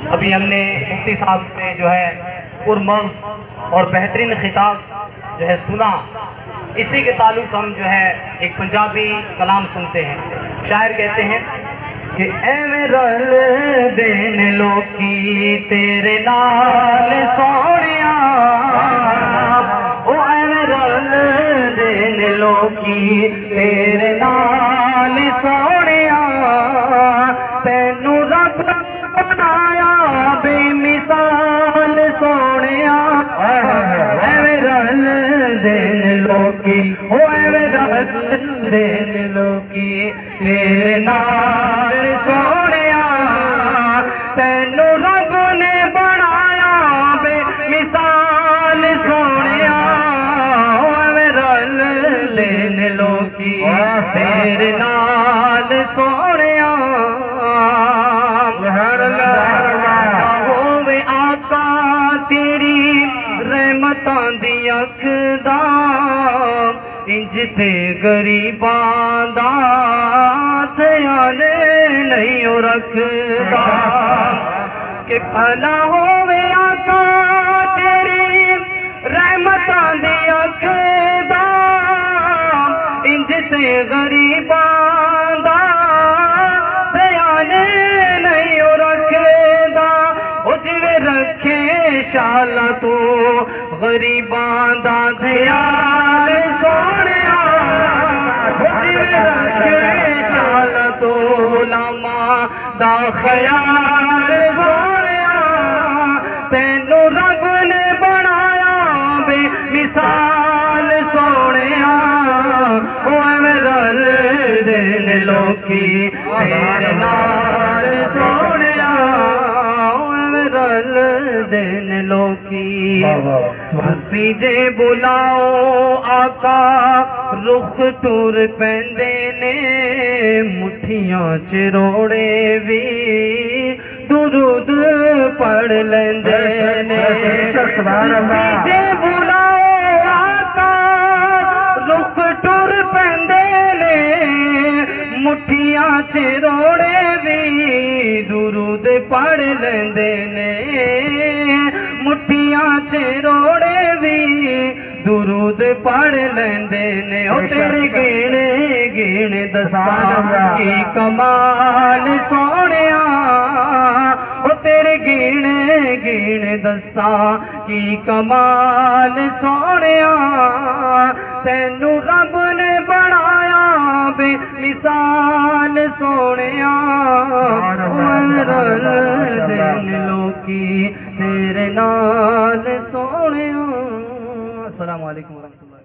ابھی ہم نے مفتی صاحب سے جو ہے پرمغز اور بہترین خطاب جو ہے سنا، اسی کے تعلق سے ہم جو ہے ایک پنجابی کلام سنتے ہیں۔ شاعر کہتے ہیں کہ ایویں رل دین لوکی تیرے نال سونیا، او ایویں رل دین لوکی تیرے نال سونیا، تینوں رب بنایا بے مثال سونیا، ایویں رل دین لوکی، او ایویں رل دین لوکی تیرے نال سونیا، تینوں رب نے بنایا بے مثال سونیا، ایویں رل دین لوکی تیرے نال سونیا، ہووے آقا تیری رحمتاں دی اکھ دا، انج تے غریباں دا دھیان نہیں رکھدا، کہ بھلا ہووے آقا تیری رحمتاں دی اکھ دا، انج تے غریباں دا دھیان نہیں رکھدا، او جویں رکھے شالا تو غریباں دا دھیان سونیا، او جویں رکھے شالا تو غلاماں دا خیال سونیا، تینوں رب نے بنایا بے مثال سونیا، او ایویں رل دین لوکی تیرے نال سونیا، او ایویں رل دین لوکی، اسی جے بلاؤ آقا رخ ٹور پیندے نے، مٹھیاں چروڑے بھی درود پڑھ لیندے نے، اسی جے بلاؤ آقا رخ ٹور پیندے نے، مٹھیاں چروڑے بھی درود پڑھ لیندے نے، مٹھیاں چروڑے بھی درود پڑھ لیندے نے، او تیرے گینے گینے دساں کی کمال سونیا، او تیرے گینے گینے دساں کی کمال سونیا، تینوں رب نے بنایا بے مثال سونیا، رل دین لوکی تیرے نال سونیا۔ السلام علیکم ورحمۃ اللہ۔